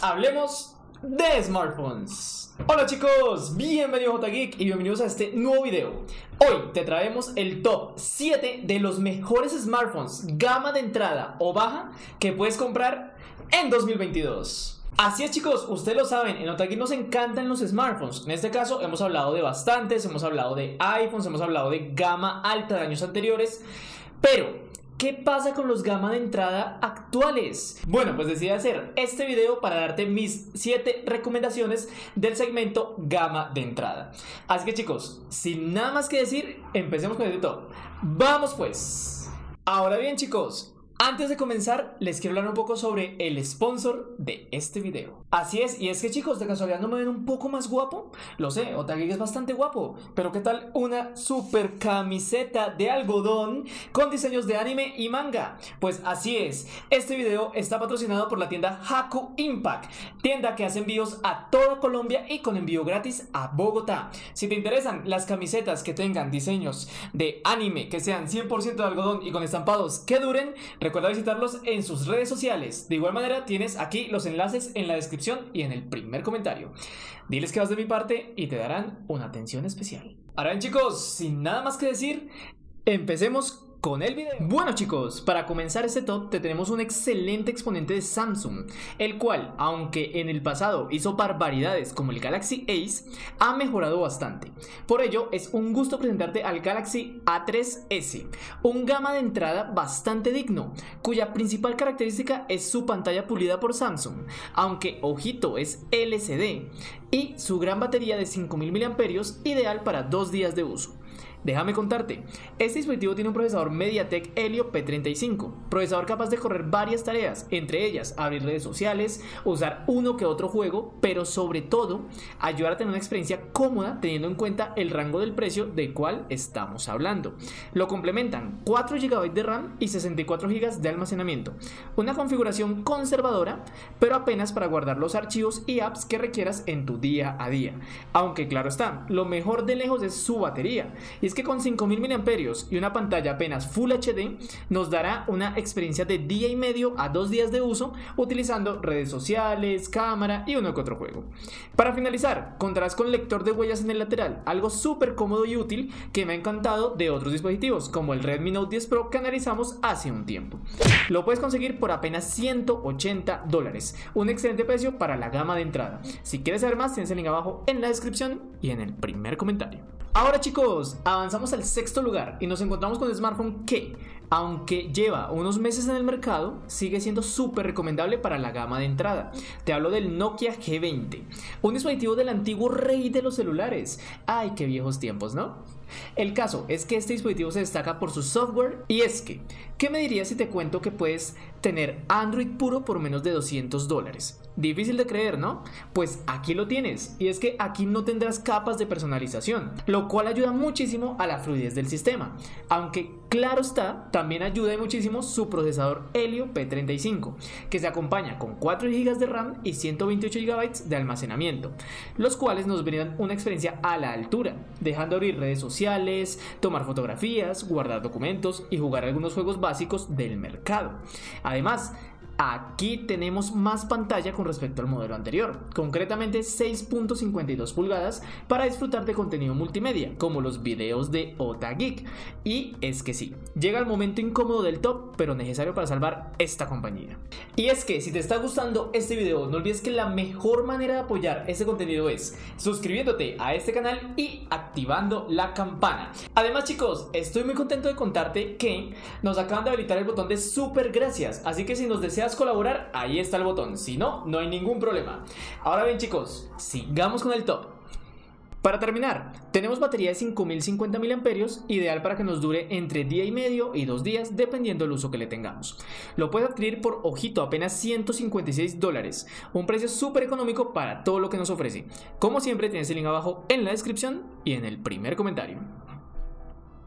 Hablemos de smartphones. Hola chicos, bienvenidos a Otageek y bienvenidos a este nuevo video. Hoy te traemos el top 7 de los mejores smartphones gama de entrada o baja que puedes comprar en 2022. Así es chicos, ustedes lo saben, en Otageek nos encantan los smartphones. En este caso hemos hablado de bastantes, hemos hablado de iPhones, hemos hablado de gama alta de años anteriores. Pero ¿qué pasa con los gama de entrada actuales? Bueno, pues decidí hacer este video para darte mis 7 recomendaciones del segmento gama de entrada. Así que chicos, sin nada más que decir, empecemos con el top. ¡Vamos pues! Ahora bien chicos, antes de comenzar, les quiero hablar un poco sobre el sponsor de este video. Así es, y es que chicos, de casualidad no me ven un poco más guapo. Lo sé, Otageek es bastante guapo, pero ¿qué tal una super camiseta de algodón con diseños de anime y manga? Pues así es, este video está patrocinado por la tienda Haku Impact, tienda que hace envíos a toda Colombia y con envío gratis a Bogotá. Si te interesan las camisetas que tengan diseños de anime, que sean 100% de algodón y con estampados que duren, recuerda visitarlos en sus redes sociales. De igual manera tienes aquí los enlaces en la descripción y en el primer comentario. Diles que vas de mi parte y te darán una atención especial. Ahora bien chicos, sin nada más que decir, empecemos con el video. Bueno chicos, para comenzar este top te tenemos un excelente exponente de Samsung, el cual, aunque en el pasado hizo barbaridades como el Galaxy Ace, ha mejorado bastante. Por ello es un gusto presentarte al Galaxy A3s, un gama de entrada bastante digno, cuya principal característica es su pantalla pulida por Samsung, aunque ojito, es LCD, y su gran batería de 5000 mAh, ideal para 2 días de uso. Déjame contarte, este dispositivo tiene un procesador MediaTek Helio P35, procesador capaz de correr varias tareas, entre ellas abrir redes sociales, usar uno que otro juego, pero sobre todo ayudar a tener una experiencia cómoda teniendo en cuenta el rango del precio del cual estamos hablando. Lo complementan 4 GB de RAM y 64 GB de almacenamiento, una configuración conservadora, pero apenas para guardar los archivos y apps que requieras en tu día a día. Aunque claro está, lo mejor de lejos es su batería, y es que con 5000 mAh y una pantalla apenas Full HD nos dará una experiencia de día y medio a 2 días de uso utilizando redes sociales, cámara y uno que otro juego. Para finalizar, contarás con lector de huellas en el lateral, algo súper cómodo y útil que me ha encantado de otros dispositivos como el Redmi Note 10 Pro que analizamos hace un tiempo. Lo puedes conseguir por apenas $180, un excelente precio para la gama de entrada. Si quieres saber más, tienes el link abajo en la descripción y en el primer comentario. Ahora chicos, avanzamos al sexto lugar y nos encontramos con un smartphone que, aunque lleva unos meses en el mercado, sigue siendo súper recomendable para la gama de entrada. Te hablo del Nokia G20, un dispositivo del antiguo rey de los celulares. Ay, qué viejos tiempos, ¿no? El caso es que este dispositivo se destaca por su software, y es que, ¿qué me dirías si te cuento que puedes tener Android puro por menos de $200? Difícil de creer, ¿no? Pues aquí lo tienes, y es que aquí no tendrás capas de personalización, lo cual ayuda muchísimo a la fluidez del sistema, aunque claro está, también ayuda muchísimo su procesador Helio P35, que se acompaña con 4 GB de RAM y 128 GB de almacenamiento, los cuales nos brindan una experiencia a la altura, dejando abrir redes sociales, tomar fotografías, guardar documentos y jugar algunos juegos básicos del mercado. Además, aquí tenemos más pantalla con respecto al modelo anterior, concretamente 6.52 pulgadas para disfrutar de contenido multimedia, como los videos de Otageek. Y es que sí, llega el momento incómodo del top, pero necesario para salvar esta compañía. Y es que si te está gustando este video, no olvides que la mejor manera de apoyar este contenido es suscribiéndote a este canal y activando la campana. Además chicos, estoy muy contento de contarte que nos acaban de habilitar el botón de super gracias, así que si nos deseas colaborar, ahí está el botón, si no, no hay ningún problema. Ahora bien chicos, sigamos con el top. Para terminar, tenemos batería de 5050 mAh, ideal para que nos dure entre día y medio y 2 días dependiendo del uso que le tengamos. Lo puedes adquirir por, ojito, apenas $156, un precio súper económico para todo lo que nos ofrece. Como siempre tienes el link abajo en la descripción y en el primer comentario.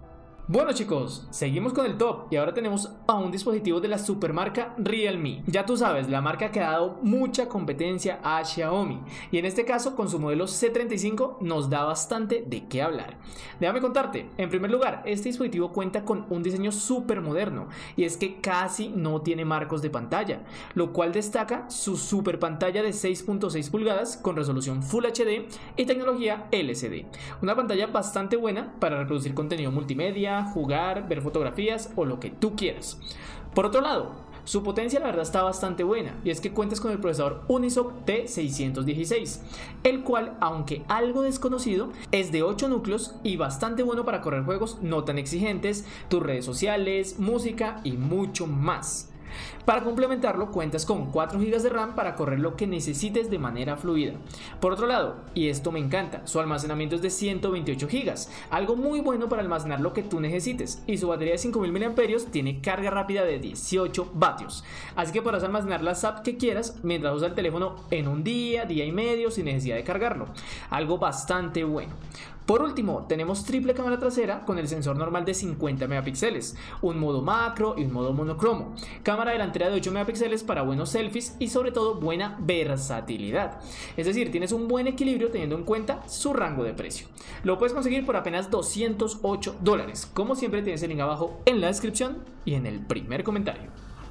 Bueno chicos, seguimos con el top y ahora tenemos a un dispositivo de la supermarca Realme. Ya tú sabes, la marca que ha dado mucha competencia a Xiaomi y en este caso con su modelo C35 nos da bastante de qué hablar. Déjame contarte, en primer lugar, este dispositivo cuenta con un diseño súper moderno y es que casi no tiene marcos de pantalla, lo cual destaca su super pantalla de 6.6 pulgadas con resolución Full HD y tecnología LCD. Una pantalla bastante buena para reproducir contenido multimedia, jugar, ver fotografías o lo que tú quieras. Por otro lado, su potencia la verdad está bastante buena y es que cuentas con el procesador Unisoc T616, el cual, aunque algo desconocido, es de 8 núcleos y bastante bueno para correr juegos no tan exigentes, tus redes sociales, música y mucho más. Para complementarlo cuentas con 4 GB de RAM para correr lo que necesites de manera fluida. Por otro lado, y esto me encanta, su almacenamiento es de 128 GB, algo muy bueno para almacenar lo que tú necesites, y su batería de 5000 mAh tiene carga rápida de 18 vatios, así que podrás almacenar las apps que quieras mientras usas el teléfono en un día, día y medio sin necesidad de cargarlo, algo bastante bueno. Por último, tenemos triple cámara trasera con el sensor normal de 50 megapíxeles, un modo macro y un modo monocromo, cámara delantera de 8 megapíxeles para buenos selfies y sobre todo buena versatilidad. Es decir, tienes un buen equilibrio teniendo en cuenta su rango de precio. Lo puedes conseguir por apenas $208. Como siempre tienes el link abajo en la descripción y en el primer comentario.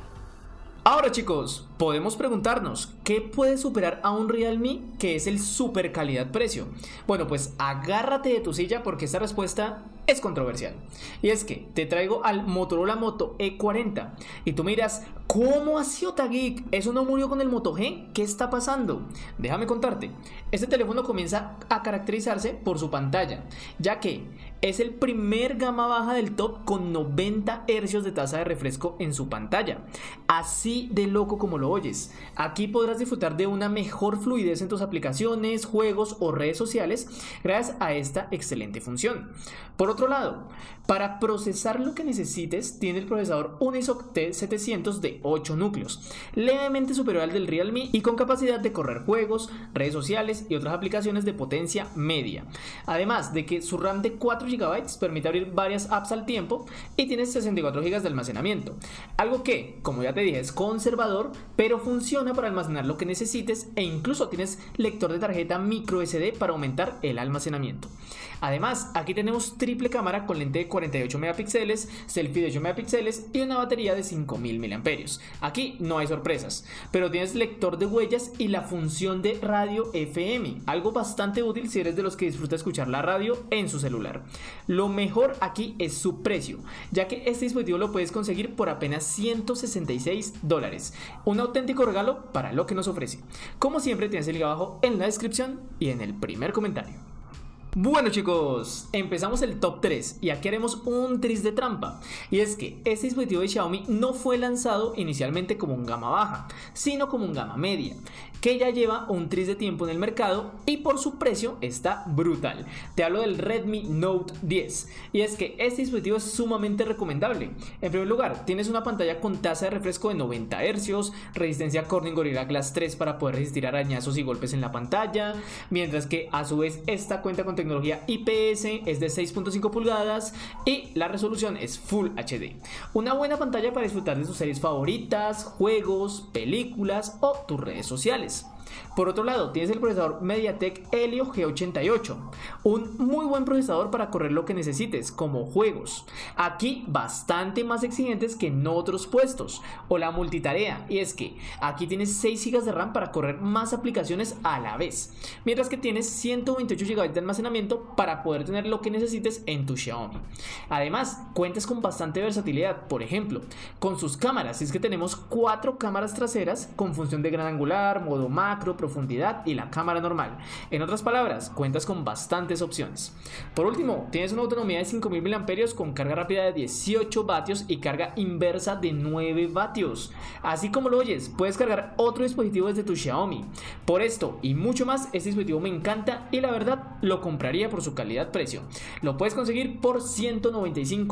Ahora chicos, podemos preguntarnos, ¿qué puede superar a un Realme que es el super calidad-precio? Bueno, pues agárrate de tu silla porque esta respuesta es controversial. Y es que te traigo al Motorola Moto E40 y tú me dirás, ¿cómo así Otageek? ¿Eso no murió con el Moto G? ¿Qué está pasando? Déjame contarte, este teléfono comienza a caracterizarse por su pantalla, ya que es el primer gama baja del top con 90 Hz de tasa de refresco en su pantalla. Así de loco como lo oyes. Aquí podrás disfrutar de una mejor fluidez en tus aplicaciones, juegos o redes sociales gracias a esta excelente función. Por otro lado, para procesar lo que necesites, tiene el procesador Unisoc T700 de 8 núcleos, levemente superior al del Realme y con capacidad de correr juegos, redes sociales y otras aplicaciones de potencia media. Además de que su RAM de 4 GB permite abrir varias apps al tiempo y tiene 64 GB de almacenamiento. Algo que, como ya te dije, es conservador, pero funciona para almacenar lo que necesites e incluso tienes lector de tarjeta micro SD para aumentar el almacenamiento. Además, aquí tenemos triple cámara con lente de 48 megapíxeles, selfie de 8 megapíxeles y una batería de 5000 mAh. Aquí no hay sorpresas, pero tienes lector de huellas y la función de radio FM, algo bastante útil si eres de los que disfruta escuchar la radio en su celular. Lo mejor aquí es su precio, ya que este dispositivo lo puedes conseguir por apenas $166, un auténtico regalo para lo que nos ofrece. Como siempre tienes el link abajo en la descripción y en el primer comentario. Bueno chicos, empezamos el top 3 y aquí haremos un tris de trampa, y es que este dispositivo de Xiaomi no fue lanzado inicialmente como un gama baja, sino como un gama media, que ya lleva un tris de tiempo en el mercado y por su precio está brutal. Te hablo del Redmi Note 10 y es que este dispositivo es sumamente recomendable. En primer lugar, tienes una pantalla con tasa de refresco de 90 Hz, resistencia Corning Gorilla Glass 3 para poder resistir arañazos y golpes en la pantalla, mientras que a su vez esta cuenta con tecnología IPS, es de 6.5 pulgadas y la resolución es Full HD. Una buena pantalla para disfrutar de tus series favoritas, juegos, películas o tus redes sociales. Por otro lado, tienes el procesador MediaTek Helio G88, un muy buen procesador para correr lo que necesites, como juegos, aquí bastante más exigentes que en otros puestos, o la multitarea, y es que aquí tienes 6 GB de RAM para correr más aplicaciones a la vez, mientras que tienes 128 GB de almacenamiento para poder tener lo que necesites en tu Xiaomi. Además, cuentas con bastante versatilidad, por ejemplo, con sus cámaras, es que tenemos 4 cámaras traseras con función de gran angular, modo macro, profundidad y la cámara normal. En otras palabras, cuentas con bastantes opciones. Por último, tienes una autonomía de 5000 mAh con carga rápida de 18 vatios y carga inversa de 9 vatios. Así como lo oyes, puedes cargar otro dispositivo desde tu Xiaomi. Por esto y mucho más, este dispositivo me encanta y la verdad lo compraría por su calidad-precio. Lo puedes conseguir por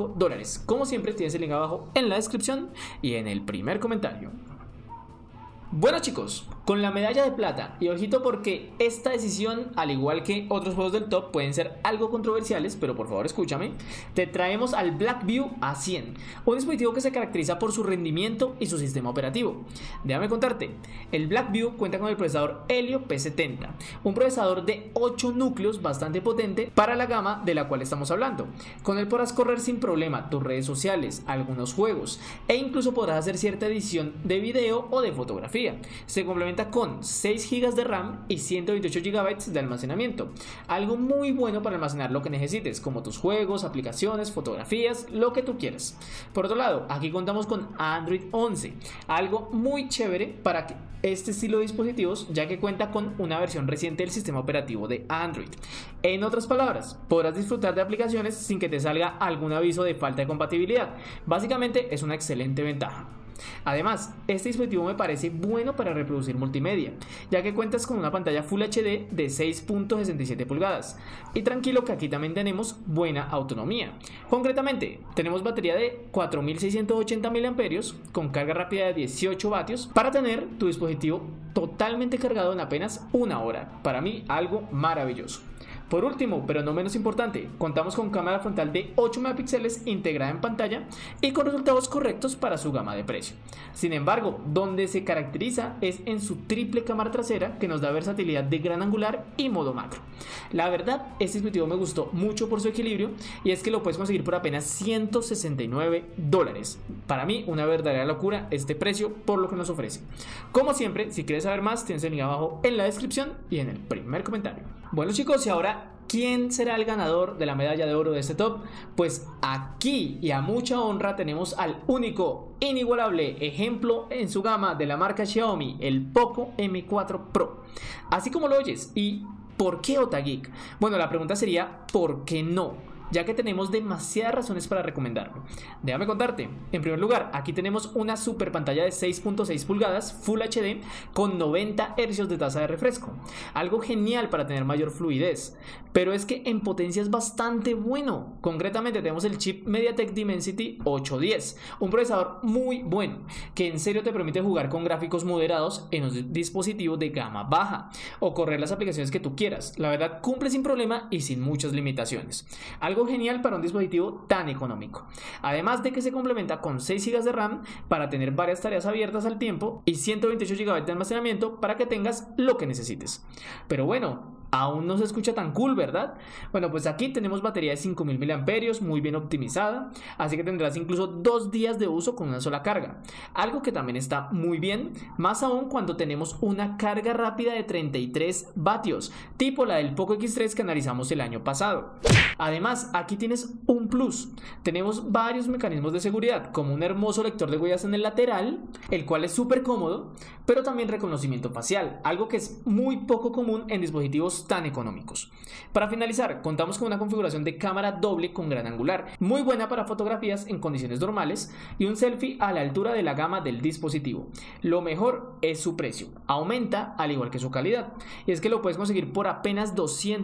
$195. Como siempre, tienes el link abajo en la descripción y en el primer comentario. Bueno chicos, con la medalla de plata, y ojito porque esta decisión, al igual que otros juegos del top, pueden ser algo controversiales, pero por favor escúchame, te traemos al Blackview A100, un dispositivo que se caracteriza por su rendimiento y su sistema operativo. Déjame contarte, el Blackview cuenta con el procesador Helio P70, un procesador de 8 núcleos bastante potente para la gama de la cual estamos hablando. Con él podrás correr sin problema tus redes sociales, algunos juegos, e incluso podrás hacer cierta edición de video o de fotografía. Se complementa con 6 GB de RAM y 128 GB de almacenamiento, algo muy bueno para almacenar lo que necesites, como tus juegos, aplicaciones, fotografías, lo que tú quieras. Por otro lado, aquí contamos con Android 11, algo muy chévere para este estilo de dispositivos, ya que cuenta con una versión reciente del sistema operativo de Android. En otras palabras, podrás disfrutar de aplicaciones sin que te salga algún aviso de falta de compatibilidad. Básicamente es una excelente ventaja. Además, este dispositivo me parece bueno para reproducir multimedia, ya que cuentas con una pantalla Full HD de 6.67 pulgadas. Y tranquilo que aquí también tenemos buena autonomía. Concretamente, tenemos batería de 4680 mAh con carga rápida de 18 vatios para tener tu dispositivo totalmente cargado en apenas una hora. Para mí, algo maravilloso. Por último, pero no menos importante, contamos con cámara frontal de 8 megapíxeles integrada en pantalla y con resultados correctos para su gama de precio. Sin embargo, donde se caracteriza es en su triple cámara trasera, que nos da versatilidad de gran angular y modo macro. La verdad, este dispositivo me gustó mucho por su equilibrio, y es que lo puedes conseguir por apenas $169. Para mí, una verdadera locura este precio por lo que nos ofrece. Como siempre, si quieres saber más, tienes el link abajo en la descripción y en el primer comentario. Bueno chicos, y ahora, ¿quién será el ganador de la medalla de oro de este top? Pues aquí, y a mucha honra, tenemos al único, inigualable ejemplo en su gama de la marca Xiaomi, el Poco M4 Pro. Así como lo oyes. ¿Y por qué Otageek? Bueno, la pregunta sería, ¿por qué no? Ya que tenemos demasiadas razones para recomendarlo. Déjame contarte. En primer lugar, aquí tenemos una super pantalla de 6.6 pulgadas Full HD con 90 Hz de tasa de refresco, algo genial para tener mayor fluidez, pero es que en potencia es bastante bueno. Concretamente tenemos el chip MediaTek Dimensity 810, un procesador muy bueno, que en serio te permite jugar con gráficos moderados en un dispositivo de gama baja, o correr las aplicaciones que tú quieras. La verdad, cumple sin problema y sin muchas limitaciones. Algo genial para un dispositivo tan económico. Además de que se complementa con 6 GB de RAM para tener varias tareas abiertas al tiempo y 128 GB de almacenamiento para que tengas lo que necesites. Pero bueno, aún no se escucha tan cool, ¿verdad? Bueno, pues aquí tenemos batería de 5000 mAh muy bien optimizada, así que tendrás incluso 2 días de uso con una sola carga, algo que también está muy bien, más aún cuando tenemos una carga rápida de 33 vatios, tipo la del Poco X3 que analizamos el año pasado. Además, aquí tienes un plus. Tenemos varios mecanismos de seguridad, como un hermoso lector de huellas en el lateral, el cual es súper cómodo, pero también reconocimiento facial, algo que es muy poco común en dispositivos tan económicos. Para finalizar, contamos con una configuración de cámara doble con gran angular, muy buena para fotografías en condiciones normales, y un selfie a la altura de la gama del dispositivo. Lo mejor es su precio, aumenta al igual que su calidad, y es que lo puedes conseguir por apenas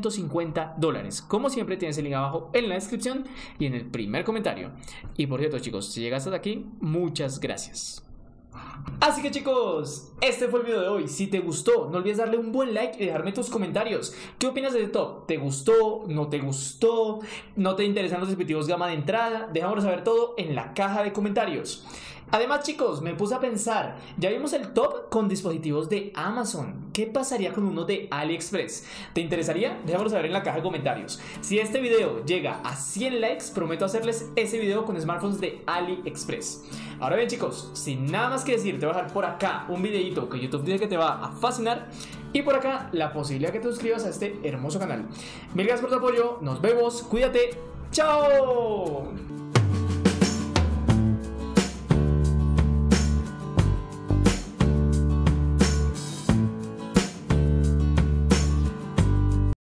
$250. Como siempre, tienes el link abajo en la descripción y en el primer comentario. Y por cierto chicos, si llegaste hasta aquí, muchas gracias. Así que chicos, este fue el video de hoy. Si te gustó, no olvides darle un buen like y dejarme tus comentarios. ¿Qué opinas de este top? ¿Te gustó? ¿No te gustó? ¿No te interesan los dispositivos gama de entrada? Déjamelo saber todo en la caja de comentarios. Además chicos, me puse a pensar, ya vimos el top con dispositivos de Amazon. ¿Qué pasaría con uno de AliExpress? ¿Te interesaría? Déjamelo saber en la caja de comentarios. Si este video llega a 100 likes, prometo hacerles ese video con smartphones de AliExpress. Ahora bien chicos, sin nada más que decir, te voy a dejar por acá un videito que YouTube dice que te va a fascinar, y por acá la posibilidad que te suscribas a este hermoso canal. Mil gracias por tu apoyo, nos vemos, cuídate, ¡chao!